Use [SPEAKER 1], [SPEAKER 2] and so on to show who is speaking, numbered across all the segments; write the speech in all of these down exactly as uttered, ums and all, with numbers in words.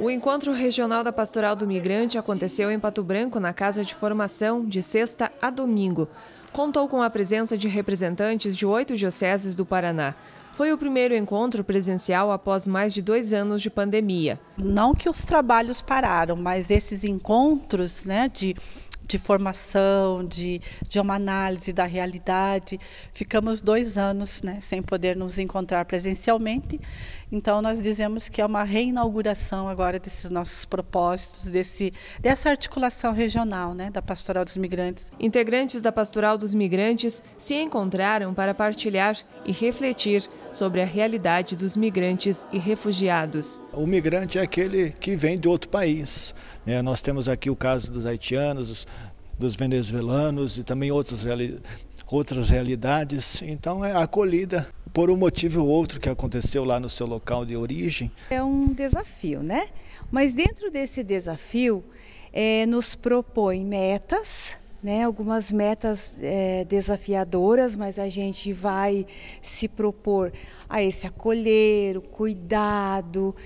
[SPEAKER 1] O encontro regional da Pastoral do Migrante aconteceu em Pato Branco, na Casa de Formação, de sexta a domingo. Contou com a presença de representantes de oito dioceses do Paraná. Foi o primeiro encontro presencial após mais de dois anos de pandemia.
[SPEAKER 2] Não que os trabalhos pararam, mas esses encontros, né, de, de formação, de, de uma análise da realidade, ficamos dois anos, né, sem poder nos encontrar presencialmente. Então nós dizemos que é uma reinauguração agora desses nossos propósitos, desse, dessa articulação regional, né, da Pastoral dos Migrantes.
[SPEAKER 1] Integrantes da Pastoral dos Migrantes se encontraram para partilhar e refletir sobre a realidade dos migrantes e refugiados.
[SPEAKER 3] O migrante é aquele que vem de outro país, né? Nós temos aqui o caso dos haitianos, dos venezuelanos e também outras, reali outras realidades. Então é acolhida por um motivo ou outro que aconteceu lá no seu local de origem.
[SPEAKER 4] É um desafio, né? Mas dentro desse desafio, é, nos propõe metas, né? Algumas metas é, desafiadoras, mas a gente vai se propor a esse acolher, o cuidado,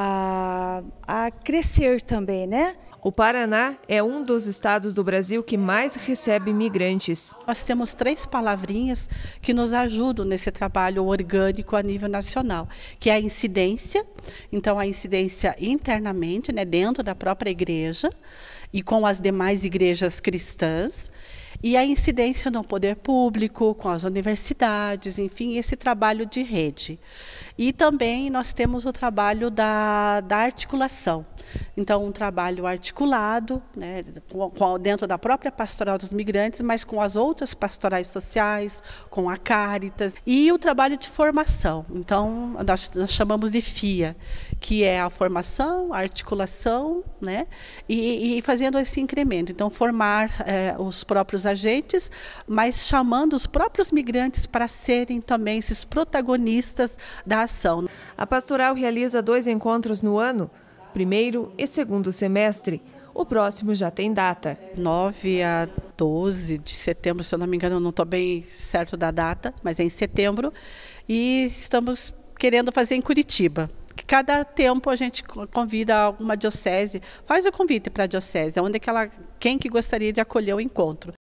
[SPEAKER 4] a, a crescer também, né?
[SPEAKER 1] O Paraná é um dos estados do Brasil que mais recebe migrantes.
[SPEAKER 2] Nós temos três palavrinhas que nos ajudam nesse trabalho orgânico a nível nacional, que é a incidência, então a incidência internamente, né, dentro da própria igreja e com as demais igrejas cristãs, e a incidência no poder público, com as universidades, enfim, esse trabalho de rede. E também nós temos o trabalho da, da articulação. Então, um trabalho articulado, né, com, com, dentro da própria Pastoral dos Migrantes, mas com as outras pastorais sociais, com a Caritas, e o trabalho de formação. Então, nós, nós chamamos de F I A, que é a formação, a articulação, né, e, e fazendo esse incremento. Então, formar é, os próprios agentes, mas chamando os próprios migrantes para serem também esses protagonistas da ação.
[SPEAKER 1] A pastoral realiza dois encontros no ano, primeiro e segundo semestre. O próximo já tem data.
[SPEAKER 2] nove a doze de setembro, se eu não me engano, eu não estou bem certo da data, mas é em setembro. E estamos querendo fazer em Curitiba. Cada tempo a gente convida alguma diocese, faz o convite para a diocese, onde é que ela, quem que gostaria de acolher o encontro.